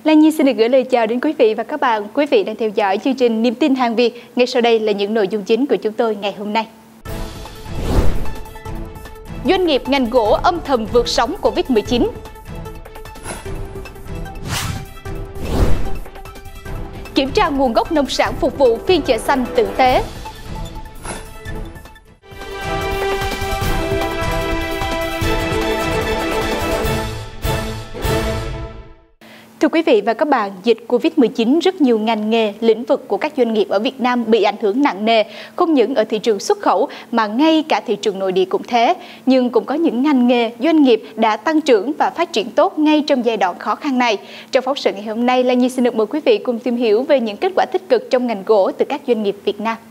Lan Nhi xin được gửi lời chào đến quý vị và các bạn. Quý vị đang theo dõi chương trình Niềm tin hàng Việt. Ngay sau đây là những nội dung chính của chúng tôi ngày hôm nay. Doanh nghiệp ngành gỗ âm thầm vượt sóng Covid-19. Kiểm tra nguồn gốc nông sản phục vụ phiên chợ xanh tử tế. Thưa quý vị và các bạn, dịch Covid-19 rất nhiều ngành nghề, lĩnh vực của các doanh nghiệp ở Việt Nam bị ảnh hưởng nặng nề, không những ở thị trường xuất khẩu mà ngay cả thị trường nội địa cũng thế. Nhưng cũng có những ngành nghề, doanh nghiệp đã tăng trưởng và phát triển tốt ngay trong giai đoạn khó khăn này. Trong phóng sự ngày hôm nay, Lan Nhi xin được mời quý vị cùng tìm hiểu về những kết quả tích cực trong ngành gỗ từ các doanh nghiệp Việt Nam.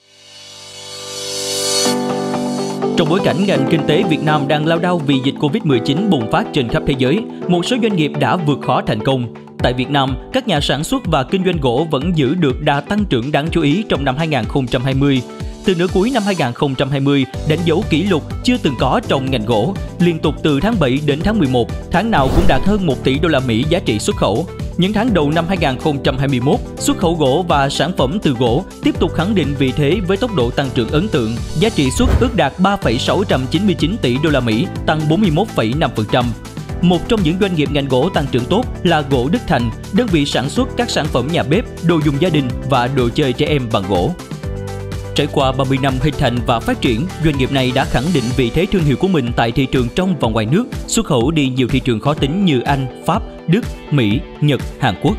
Trong bối cảnh ngành kinh tế Việt Nam đang lao đao vì dịch Covid-19 bùng phát trên khắp thế giới, một số doanh nghiệp đã vượt khó thành công. Tại Việt Nam, các nhà sản xuất và kinh doanh gỗ vẫn giữ được đà tăng trưởng đáng chú ý trong năm 2020. Từ nửa cuối năm 2020, đánh dấu kỷ lục chưa từng có trong ngành gỗ. Liên tục từ tháng 7 đến tháng 11, tháng nào cũng đạt hơn 1 tỷ đô la Mỹ giá trị xuất khẩu. Những tháng đầu năm 2021, xuất khẩu gỗ và sản phẩm từ gỗ tiếp tục khẳng định vị thế với tốc độ tăng trưởng ấn tượng. Giá trị xuất ước đạt 3,699 tỷ đô la Mỹ, tăng 41,5%. Một trong những doanh nghiệp ngành gỗ tăng trưởng tốt là Gỗ Đức Thành, đơn vị sản xuất các sản phẩm nhà bếp, đồ dùng gia đình và đồ chơi trẻ em bằng gỗ. Trải qua 30 năm hình thành và phát triển, doanh nghiệp này đã khẳng định vị thế thương hiệu của mình tại thị trường trong và ngoài nước, xuất khẩu đi nhiều thị trường khó tính như Anh, Pháp, Đức, Mỹ, Nhật, Hàn Quốc.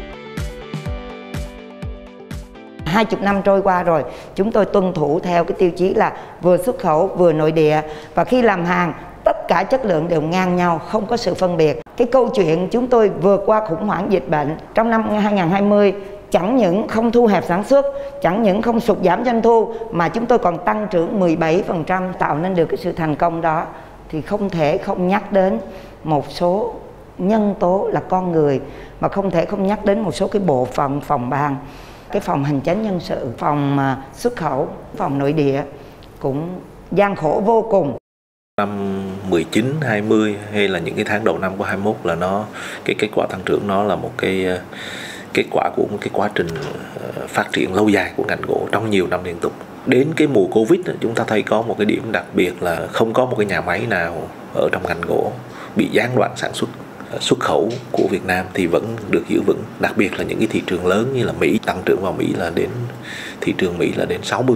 20 năm trôi qua rồi, chúng tôi tuân thủ theo cái tiêu chí là vừa xuất khẩu vừa nội địa, và khi làm hàng tất cả chất lượng đều ngang nhau, không có sự phân biệt. Cái câu chuyện chúng tôi vượt qua khủng hoảng dịch bệnh trong năm 2020 chẳng những không thu hẹp sản xuất, chẳng những không sụt giảm doanh thu, mà chúng tôi còn tăng trưởng 17%. Tạo nên được cái sự thành công đó thì không thể không nhắc đến một số nhân tố là con người, mà không thể không nhắc đến một số cái bộ phận, phòng ban, cái phòng hành chánh nhân sự, phòng xuất khẩu, phòng nội địa cũng gian khổ vô cùng. Năm 19, 20 hay là những cái tháng đầu năm của 21 là cái kết quả tăng trưởng nó là một cái kết quả của một cái quá trình phát triển lâu dài của ngành gỗ trong nhiều năm liên tục. Đến cái mùa Covid chúng ta thấy có một cái điểm đặc biệt là không có một cái nhà máy nào ở trong ngành gỗ bị gián đoạn sản xuất. Xuất khẩu của Việt Nam thì vẫn được giữ vững, đặc biệt là những cái thị trường lớn như là Mỹ, tăng trưởng vào Mỹ là đến thị trường Mỹ là đến 60%.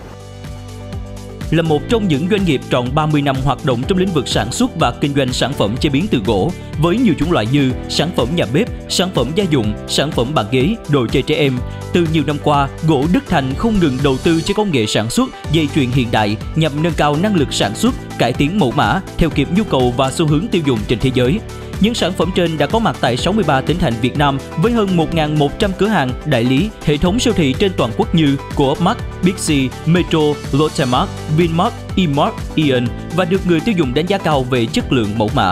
Là một trong những doanh nghiệp tròn 30 năm hoạt động trong lĩnh vực sản xuất và kinh doanh sản phẩm chế biến từ gỗ, với nhiều chủng loại như sản phẩm nhà bếp, sản phẩm gia dụng, sản phẩm bàn ghế, đồ chơi trẻ em. Từ nhiều năm qua, Gỗ Đức Thành không ngừng đầu tư cho công nghệ sản xuất, dây chuyền hiện đại nhằm nâng cao năng lực sản xuất, cải tiến mẫu mã theo kịp nhu cầu và xu hướng tiêu dùng trên thế giới. Những sản phẩm trên đã có mặt tại 63 tỉnh thành Việt Nam với hơn 1.100 cửa hàng, đại lý, hệ thống siêu thị trên toàn quốc như Co.opmart, Big C, Metro, Lotte Mart, Vinmart, E.mart, Aeon và được người tiêu dùng đánh giá cao về chất lượng mẫu mã.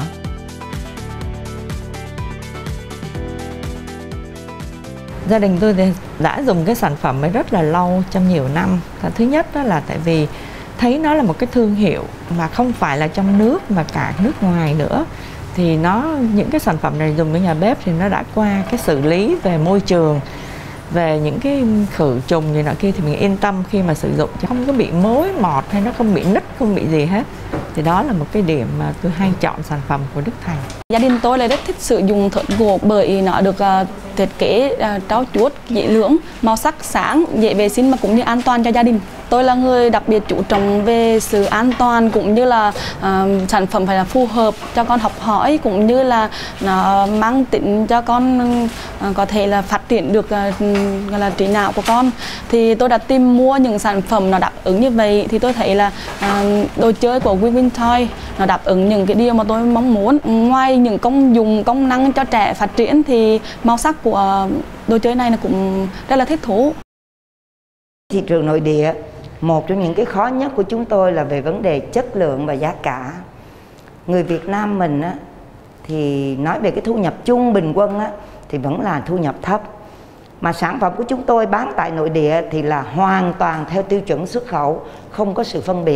Gia đình tôi thì đã dùng cái sản phẩm ấy rất là lâu, trong nhiều năm. Thứ nhất đó là tại vì thấy nó là một cái thương hiệu mà không phải là trong nước mà cả nước ngoài nữa. Thì những cái sản phẩm này dùng ở nhà bếp thì nó đã qua cái xử lý về môi trường, về những cái khử trùng gì nọ kia, thì mình yên tâm khi mà sử dụng, chứ không có bị mối mọt hay nó không bị nứt, không bị gì hết. Thì đó là một cái điểm mà tôi hay chọn sản phẩm của Đức Thành. Gia đình tôi là rất thích sử dụng thớt gỗ bởi nó được thiết kế trau chuốt, dễ lưỡng, màu sắc sáng, dễ vệ sinh mà cũng như an toàn cho gia đình. Tôi là người đặc biệt chú trọng về sự an toàn, cũng như là sản phẩm phải là phù hợp cho con học hỏi, cũng như là nó mang tính cho con có thể là phát triển được gọi là trí não của con. Thì tôi đã tìm mua những sản phẩm nó đáp ứng như vậy. Thì tôi thấy là đồ chơi của Win Toy nó đáp ứng những cái điều mà tôi mong muốn. Ngoài những công dụng, công năng cho trẻ phát triển thì màu sắc của đồ chơi này cũng rất là thích thú. Thị trường nội địa, một trong những cái khó nhất của chúng tôi là về vấn đề chất lượng và giá cả. Người Việt Nam mình á, thì nói về cái thu nhập chung bình quân á, thì vẫn là thu nhập thấp. Mà sản phẩm của chúng tôi bán tại nội địa thì là hoàn toàn theo tiêu chuẩn xuất khẩu, không có sự phân biệt.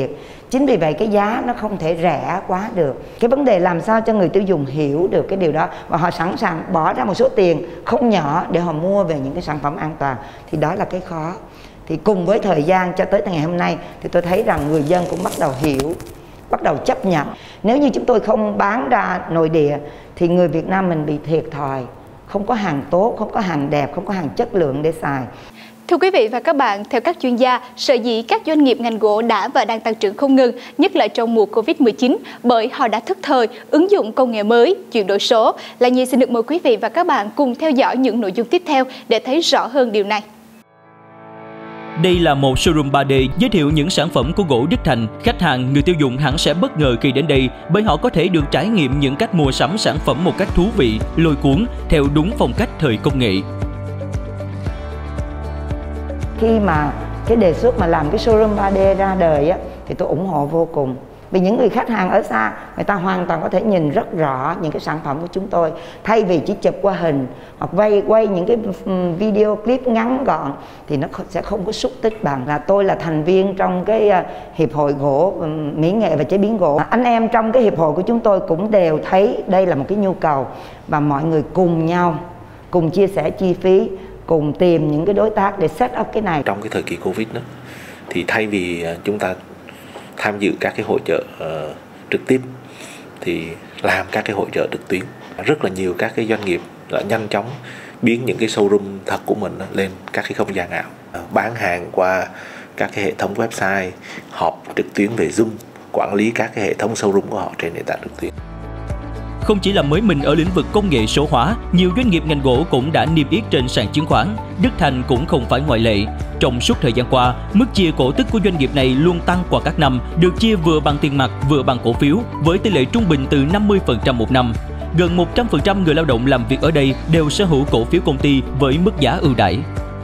Chính vì vậy cái giá nó không thể rẻ quá được. Cái vấn đề làm sao cho người tiêu dùng hiểu được cái điều đó và họ sẵn sàng bỏ ra một số tiền không nhỏ để họ mua về những cái sản phẩm an toàn, thì đó là cái khó. Thì cùng với thời gian cho tới ngày hôm nay thì tôi thấy rằng người dân cũng bắt đầu hiểu, bắt đầu chấp nhận. Nếu như chúng tôi không bán ra nội địa thì người Việt Nam mình bị thiệt thòi, không có hàng tốt, không có hàng đẹp, không có hàng chất lượng để xài. Thưa quý vị và các bạn, theo các chuyên gia, sở dĩ các doanh nghiệp ngành gỗ đã và đang tăng trưởng không ngừng, nhất là trong mùa Covid-19, bởi họ đã thức thời, ứng dụng công nghệ mới, chuyển đổi số. Là Nhi xin được mời quý vị và các bạn cùng theo dõi những nội dung tiếp theo để thấy rõ hơn điều này. Đây là một showroom 3D giới thiệu những sản phẩm của gỗ Đức Thành. Khách hàng, người tiêu dùng hẳn sẽ bất ngờ khi đến đây bởi họ có thể được trải nghiệm những cách mua sắm sản phẩm một cách thú vị, lôi cuốn, theo đúng phong cách thời công nghệ. Khi mà cái đề xuất mà làm cái showroom 3D ra đời á, thì tôi ủng hộ vô cùng. Vì những người khách hàng ở xa, người ta hoàn toàn có thể nhìn rất rõ những cái sản phẩm của chúng tôi. Thay vì chỉ chụp qua hình hoặc quay những cái video clip ngắn gọn thì nó sẽ không có xúc tích bằng. Là tôi là thành viên trong cái Hiệp hội Gỗ, Mỹ nghệ và Chế biến Gỗ. Anh em trong cái hiệp hội của chúng tôi cũng đều thấy đây là một cái nhu cầu và mọi người cùng nhau, cùng chia sẻ chi phí, cùng tìm những cái đối tác để set up cái này. Trong cái thời kỳ Covid đó, thì thay vì chúng ta tham dự các cái hội chợ trực tiếp thì làm các cái hội chợ trực tuyến. Rất là nhiều các cái doanh nghiệp đã nhanh chóng biến những cái showroom thật của mình lên các cái không gian ảo, bán hàng qua các cái hệ thống website, họp trực tuyến về Zoom, quản lý các cái hệ thống showroom của họ trên nền tảng trực tuyến. Không chỉ là mới mình ở lĩnh vực công nghệ số hóa, nhiều doanh nghiệp ngành gỗ cũng đã niêm yết trên sàn chứng khoán. Đức Thành cũng không phải ngoại lệ. Trong suốt thời gian qua, mức chia cổ tức của doanh nghiệp này luôn tăng qua các năm, được chia vừa bằng tiền mặt vừa bằng cổ phiếu, với tỷ lệ trung bình từ 50% một năm. Gần 100% người lao động làm việc ở đây đều sở hữu cổ phiếu công ty với mức giá ưu đãi.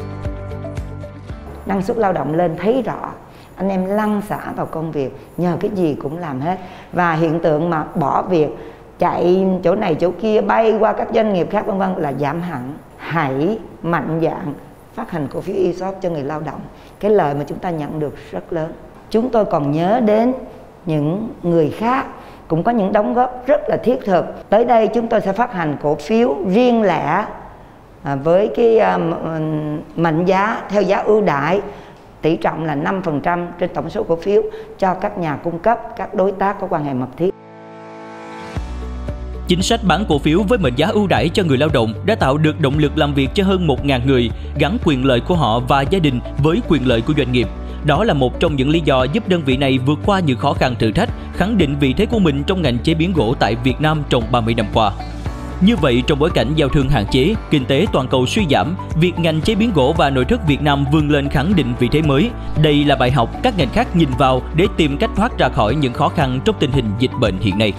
Năng suất lao động lên thấy rõ, anh em lăn xả vào công việc, nhờ cái gì cũng làm hết. Và hiện tượng mà bỏ việc, chạy chỗ này chỗ kia, bay qua các doanh nghiệp khác vân vân là giảm hẳn. Hãy mạnh dạn phát hành cổ phiếu ESOP cho người lao động. Cái lợi mà chúng ta nhận được rất lớn. Chúng tôi còn nhớ đến những người khác cũng có những đóng góp rất là thiết thực. Tới đây chúng tôi sẽ phát hành cổ phiếu riêng lẻ với cái mệnh giá theo giá ưu đãi, tỷ trọng là 5% trên tổng số cổ phiếu cho các nhà cung cấp, các đối tác có quan hệ mật thiết. Chính sách bán cổ phiếu với mệnh giá ưu đãi cho người lao động đã tạo được động lực làm việc cho hơn 1.000 người, gắn quyền lợi của họ và gia đình với quyền lợi của doanh nghiệp. Đó là một trong những lý do giúp đơn vị này vượt qua những khó khăn thử thách, khẳng định vị thế của mình trong ngành chế biến gỗ tại Việt Nam trong 30 năm qua. Như vậy, trong bối cảnh giao thương hạn chế, kinh tế toàn cầu suy giảm, việc ngành chế biến gỗ và nội thất Việt Nam vươn lên khẳng định vị thế mới. Đây là bài học các ngành khác nhìn vào để tìm cách thoát ra khỏi những khó khăn trong tình hình dịch bệnh hiện nay.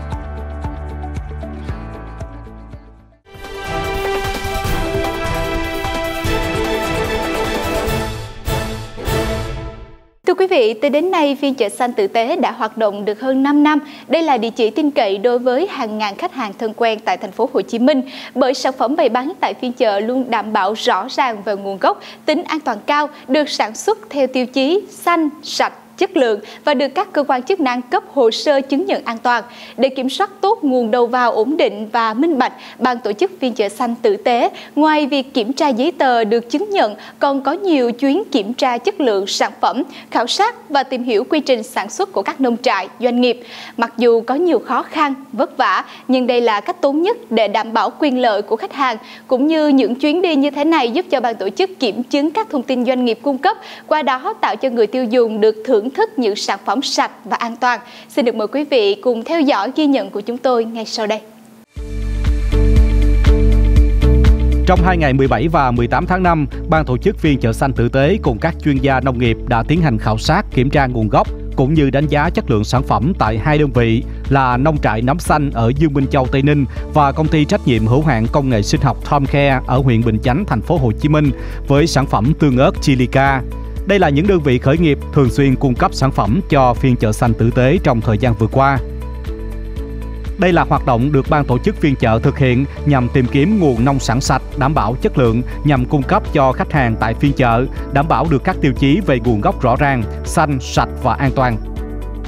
Thưa quý vị, tới đến nay, phiên chợ xanh tử tế đã hoạt động được hơn 5 năm. Đây là địa chỉ tin cậy đối với hàng ngàn khách hàng thân quen tại thành phố Hồ Chí Minh, bởi sản phẩm bày bán tại phiên chợ luôn đảm bảo rõ ràng về nguồn gốc, tính an toàn cao, được sản xuất theo tiêu chí xanh, sạch, chất lượng và được các cơ quan chức năng cấp hồ sơ chứng nhận an toàn. Để kiểm soát tốt nguồn đầu vào ổn định và minh bạch, ban tổ chức phiên chợ xanh tử tế, ngoài việc kiểm tra giấy tờ được chứng nhận, còn có nhiều chuyến kiểm tra chất lượng sản phẩm, khảo sát và tìm hiểu quy trình sản xuất của các nông trại, doanh nghiệp. Mặc dù có nhiều khó khăn, vất vả, nhưng đây là cách tốt nhất để đảm bảo quyền lợi của khách hàng, cũng như những chuyến đi như thế này giúp cho ban tổ chức kiểm chứng các thông tin doanh nghiệp cung cấp, qua đó tạo cho người tiêu dùng được thưởng thức những sản phẩm sạch và an toàn. Xin được mời quý vị cùng theo dõi ghi nhận của chúng tôi ngay sau đây. Trong 2 ngày 17 và 18 tháng 5, ban tổ chức phiên chợ xanh tử tế cùng các chuyên gia nông nghiệp đã tiến hành khảo sát, kiểm tra nguồn gốc cũng như đánh giá chất lượng sản phẩm tại hai đơn vị là nông trại Nấm Xanh ở Dương Minh Châu, Tây Ninh và công ty trách nhiệm hữu hạn công nghệ sinh học Tom Care ở huyện Bình Chánh, thành phố Hồ Chí Minh với sản phẩm tương ớt Chilica. Đây là những đơn vị khởi nghiệp thường xuyên cung cấp sản phẩm cho phiên chợ xanh tử tế trong thời gian vừa qua. Đây là hoạt động được ban tổ chức phiên chợ thực hiện nhằm tìm kiếm nguồn nông sản sạch, đảm bảo chất lượng nhằm cung cấp cho khách hàng tại phiên chợ, đảm bảo được các tiêu chí về nguồn gốc rõ ràng, xanh, sạch và an toàn.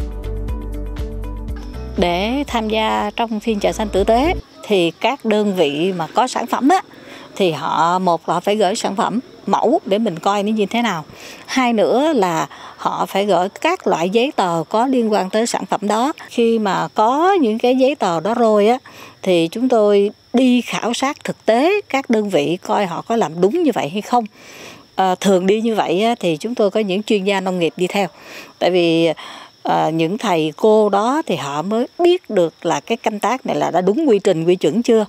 để tham gia trong phiên chợ xanh tử tế thì các đơn vị mà có sản phẩm á, thì họ phải gửi sản phẩm mẫu để mình coi nó như thế nào. Hai nữa là họ phải gửi các loại giấy tờ có liên quan tới sản phẩm đó. Khi mà có những cái giấy tờ đó rồi á, thì chúng tôi đi khảo sát thực tế các đơn vị coi họ có làm đúng như vậy hay không. Thường đi như vậy á, thì chúng tôi có những chuyên gia nông nghiệp đi theo. Tại vì những thầy cô đó thì họ mới biết được là cái canh tác này là đã đúng quy trình, quy chuẩn chưa.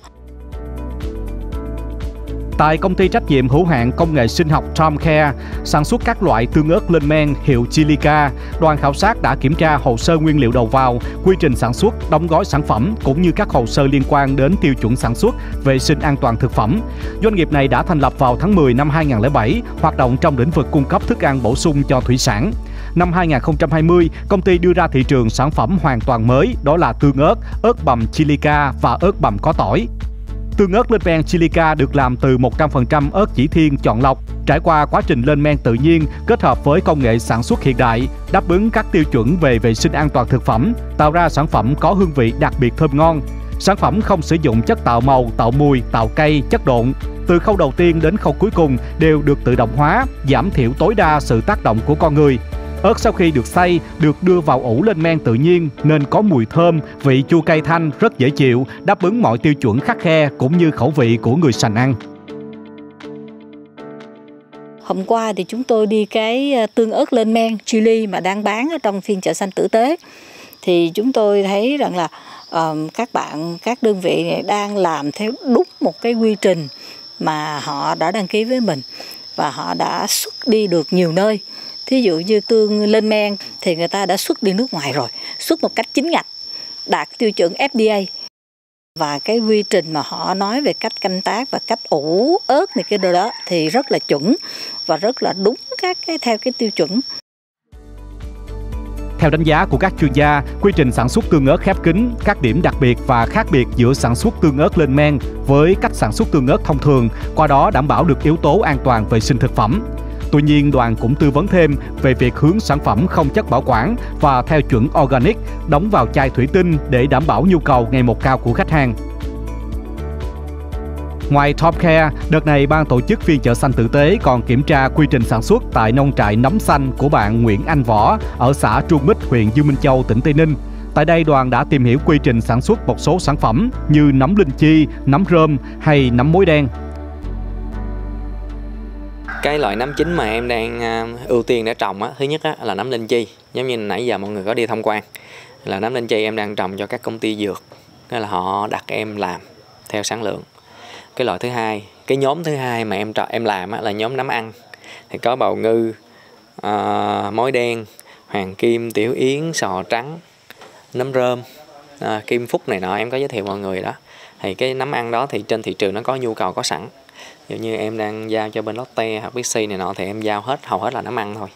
Tại công ty trách nhiệm hữu hạn công nghệ sinh học Tom Care sản xuất các loại tương ớt lên men hiệu Chilica, đoàn khảo sát đã kiểm tra hồ sơ nguyên liệu đầu vào, quy trình sản xuất, đóng gói sản phẩm cũng như các hồ sơ liên quan đến tiêu chuẩn sản xuất, vệ sinh an toàn thực phẩm. Doanh nghiệp này đã thành lập vào tháng 10 năm 2007, hoạt động trong lĩnh vực cung cấp thức ăn bổ sung cho thủy sản. Năm 2020, công ty đưa ra thị trường sản phẩm hoàn toàn mới, đó là tương ớt bằm Chilica và ớt bằm có tỏi. Tương ớt lên men Chilica được làm từ 100% ớt chỉ thiên chọn lọc, trải qua quá trình lên men tự nhiên kết hợp với công nghệ sản xuất hiện đại, đáp ứng các tiêu chuẩn về vệ sinh an toàn thực phẩm, tạo ra sản phẩm có hương vị đặc biệt thơm ngon. Sản phẩm không sử dụng chất tạo màu, tạo mùi, tạo cay, chất độn. Từ khâu đầu tiên đến khâu cuối cùng đều được tự động hóa, giảm thiểu tối đa sự tác động của con người. Ớt sau khi được xay được đưa vào ủ lên men tự nhiên nên có mùi thơm, vị chua cay thanh rất dễ chịu, đáp ứng mọi tiêu chuẩn khắt khe cũng như khẩu vị của người sành ăn. Hôm qua thì chúng tôi đi cái tương ớt lên men chili mà đang bán ở trong phiên chợ xanh tử tế. Thì chúng tôi thấy rằng là các đơn vị này đang làm theo đúng một cái quy trình mà họ đã đăng ký với mình và họ đã xuất đi được nhiều nơi. Thí dụ như tương lên men thì người ta đã xuất đi nước ngoài rồi, xuất một cách chính ngạch, đạt tiêu chuẩn FDA. Và cái quy trình mà họ nói về cách canh tác và cách ủ ớt này cái đồ đó thì rất là chuẩn và rất là đúng theo cái tiêu chuẩn. Theo đánh giá của các chuyên gia, quy trình sản xuất tương ớt khép kín, các điểm đặc biệt và khác biệt giữa sản xuất tương ớt lên men với cách sản xuất tương ớt thông thường, qua đó đảm bảo được yếu tố an toàn vệ sinh thực phẩm. Tuy nhiên, đoàn cũng tư vấn thêm về việc hướng sản phẩm không chất bảo quản và theo chuẩn organic, đóng vào chai thủy tinh để đảm bảo nhu cầu ngày một cao của khách hàng. Ngoài Tom Care, đợt này ban tổ chức phiên chợ xanh tử tế còn kiểm tra quy trình sản xuất tại nông trại nấm xanh của bạn Nguyễn Anh Võ ở xã Trung Mích, huyện Dương Minh Châu, tỉnh Tây Ninh. Tại đây, đoàn đã tìm hiểu quy trình sản xuất một số sản phẩm như nấm linh chi, nấm rơm hay nấm mối đen. Cái loại nấm chính mà em đang ưu tiên để trồng thứ nhất là nấm linh chi. Giống như nãy giờ mọi người có đi tham quan, là nấm linh chi em đang trồng cho các công ty dược, nên là họ đặt em làm theo sản lượng. Cái loại thứ hai, cái nhóm thứ hai mà em làm là nhóm nấm ăn, thì có bào ngư, mối đen, hoàng kim, tiểu yến, sò trắng, nấm rơm, kim phúc này nọ, em có giới thiệu mọi người đó. Thì cái nấm ăn đó thì trên thị trường nó có nhu cầu có sẵn. Ví dụ như em đang giao cho bên Lotte hoặc Bixi này nọ thì em giao hầu hết là nấm ăn thôi.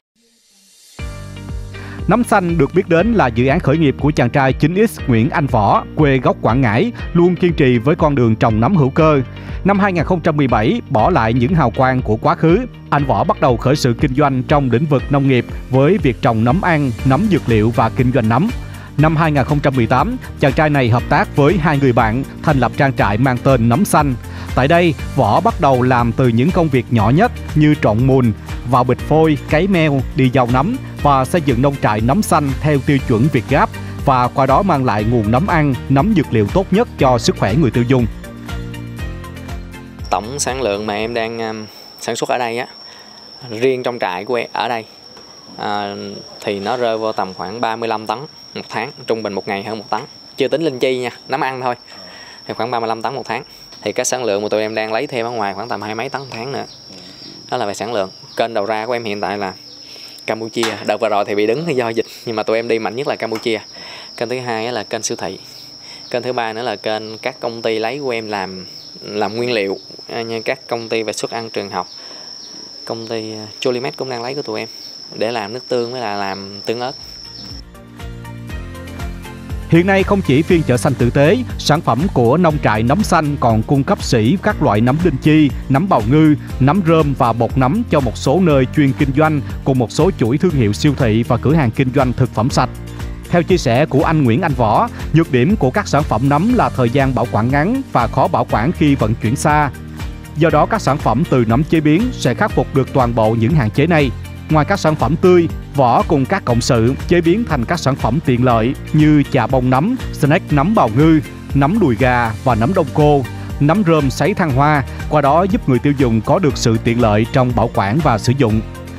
Nấm xanh được biết đến là dự án khởi nghiệp của chàng trai 9X Nguyễn Anh Võ, quê gốc Quảng Ngãi, luôn kiên trì với con đường trồng nấm hữu cơ. Năm 2017, bỏ lại những hào quang của quá khứ, anh Võ bắt đầu khởi sự kinh doanh trong lĩnh vực nông nghiệp với việc trồng nấm ăn, nấm dược liệu và kinh doanh nấm. Năm 2018, chàng trai này hợp tác với hai người bạn thành lập trang trại mang tên Nấm Xanh. Tại đây, Võ bắt đầu làm từ những công việc nhỏ nhất như trộn mùn, vào bịch phôi, cấy meo, đi gieo nấm và xây dựng nông trại nấm xanh theo tiêu chuẩn Việt Gáp và qua đó mang lại nguồn nấm ăn, nấm dược liệu tốt nhất cho sức khỏe người tiêu dùng. Tổng sản lượng mà em đang sản xuất ở đây riêng trong trại của em ở đây thì nó rơi vào tầm khoảng 35 tấn một tháng, trung bình một ngày hơn 1 tấn. Chưa tính linh chi nha, nấm ăn thôi. Thì khoảng 35 tấn một tháng. Thì cái sản lượng mà tụi em đang lấy thêm ở ngoài khoảng tầm 20 mấy tấn một tháng nữa. Đó là về sản lượng. Kênh đầu ra của em hiện tại là Campuchia. Đợt vừa rồi thì bị đứng do dịch, nhưng mà tụi em đi mạnh nhất là Campuchia. Kênh thứ hai là kênh siêu thị. Kênh thứ ba nữa là kênh các công ty lấy của em làm nguyên liệu, như các công ty về suất ăn trường học. Công ty Cholimet cũng đang lấy của tụi em để làm nước tương với là làm tương ớt. Hiện nay không chỉ phiên chợ xanh tử tế, sản phẩm của nông trại nấm xanh còn cung cấp sỉ các loại nấm linh chi, nấm bào ngư, nấm rơm và bột nấm cho một số nơi chuyên kinh doanh cùng một số chuỗi thương hiệu siêu thị và cửa hàng kinh doanh thực phẩm sạch. Theo chia sẻ của anh Nguyễn Anh Võ, nhược điểm của các sản phẩm nấm là thời gian bảo quản ngắn và khó bảo quản khi vận chuyển xa. Do đó, các sản phẩm từ nấm chế biến sẽ khắc phục được toàn bộ những hạn chế này. Ngoài các sản phẩm tươi, Võ cùng các cộng sự chế biến thành các sản phẩm tiện lợi như chà bông nấm, snack nấm bào ngư, nấm đùi gà và nấm đông cô, nấm rơm sấy thăng hoa, qua đó giúp người tiêu dùng có được sự tiện lợi trong bảo quản và sử dụng.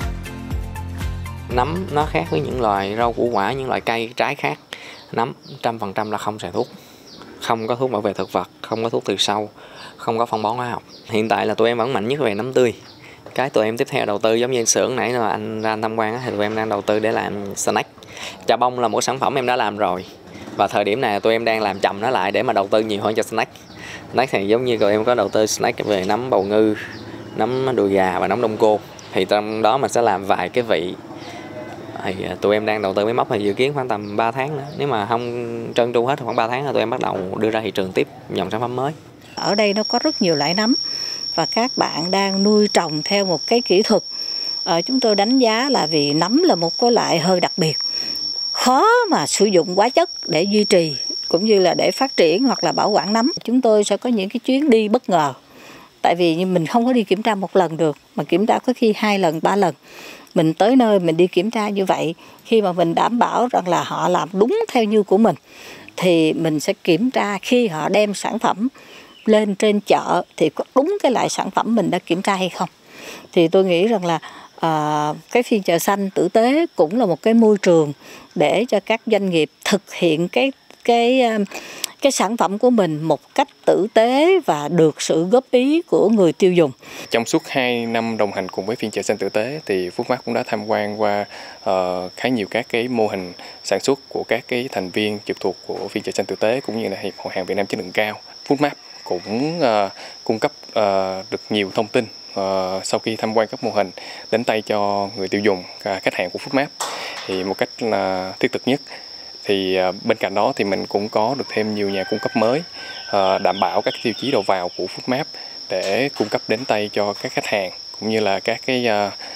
Nấm nó khác với những loài rau củ quả, những loại cây trái khác. Nấm 100% là không xài thuốc, không có thuốc bảo vệ thực vật, không có thuốc trừ sâu, không có phân bón hóa học. Hiện tại là tụi em vẫn mạnh nhất về nấm tươi. Cái tụi em tiếp theo đầu tư giống như xưởng nãy mà anh ra tham quan thì tụi em đang đầu tư để làm snack. Chà bông là một sản phẩm em đã làm rồi, và thời điểm này tụi em đang làm chậm nó lại để mà đầu tư nhiều hơn cho snack. Snack thì giống như tụi em có đầu tư snack về nấm bào ngư, nấm đùi gà và nấm đông cô. Thì trong đó mình sẽ làm vài cái vị. Thì tụi em đang đầu tư máy móc thì dự kiến khoảng tầm 3 tháng nữa. Nếu mà không trơn tru hết thì khoảng 3 tháng là tụi em bắt đầu đưa ra thị trường tiếp dòng sản phẩm mới. Ở đây nó có rất nhiều loại nấm và các bạn đang nuôi trồng theo một cái kỹ thuật. Chúng tôi đánh giá là vì nấm là một cái loại hơi đặc biệt, khó mà sử dụng hóa chất để duy trì cũng như là để phát triển hoặc là bảo quản nấm. Chúng tôi sẽ có những cái chuyến đi bất ngờ, tại vì mình không có đi kiểm tra một lần được, mà kiểm tra có khi 2 lần, 3 lần. Mình tới nơi mình đi kiểm tra như vậy, khi mà mình đảm bảo rằng là họ làm đúng theo như của mình, thì mình sẽ kiểm tra khi họ đem sản phẩm lên trên chợ thì có đúng cái loại sản phẩm mình đã kiểm tra hay không. Thì tôi nghĩ rằng là cái phiên chợ xanh tử tế cũng là một cái môi trường để cho các doanh nghiệp thực hiện cái sản phẩm của mình một cách tử tế và được sự góp ý của người tiêu dùng. Trong suốt 2 năm đồng hành cùng với phiên chợ xanh tử tế thì Foodmart cũng đã tham quan qua khá nhiều các cái mô hình sản xuất của các cái thành viên trực thuộc của phiên chợ xanh tử tế cũng như là Hiệp hội hàng Việt Nam chất lượng cao. Foodmart cũng cung cấp được nhiều thông tin sau khi tham quan các mô hình đến tay cho người tiêu dùng, khách hàng của Foodmart thì một cách thiết thực nhất. Thì bên cạnh đó thì mình cũng có được thêm nhiều nhà cung cấp mới đảm bảo các tiêu chí đầu vào của Foodmart để cung cấp đến tay cho các khách hàng cũng như là các cái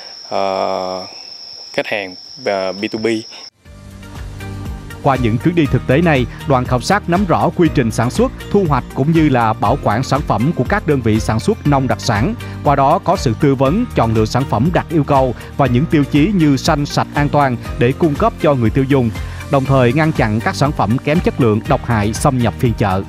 khách hàng B2B. Qua những chuyến đi thực tế này, đoàn khảo sát nắm rõ quy trình sản xuất, thu hoạch cũng như là bảo quản sản phẩm của các đơn vị sản xuất nông đặc sản. Qua đó có sự tư vấn, chọn lựa sản phẩm đạt yêu cầu và những tiêu chí như xanh, sạch, an toàn để cung cấp cho người tiêu dùng, đồng thời ngăn chặn các sản phẩm kém chất lượng, độc hại xâm nhập phiên chợ.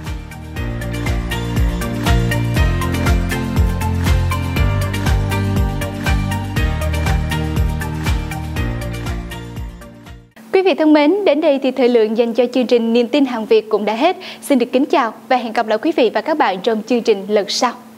Quý vị thân mến, đến đây thì thời lượng dành cho chương trình Niềm tin hàng Việt cũng đã hết. Xin được kính chào và hẹn gặp lại quý vị và các bạn trong chương trình lần sau.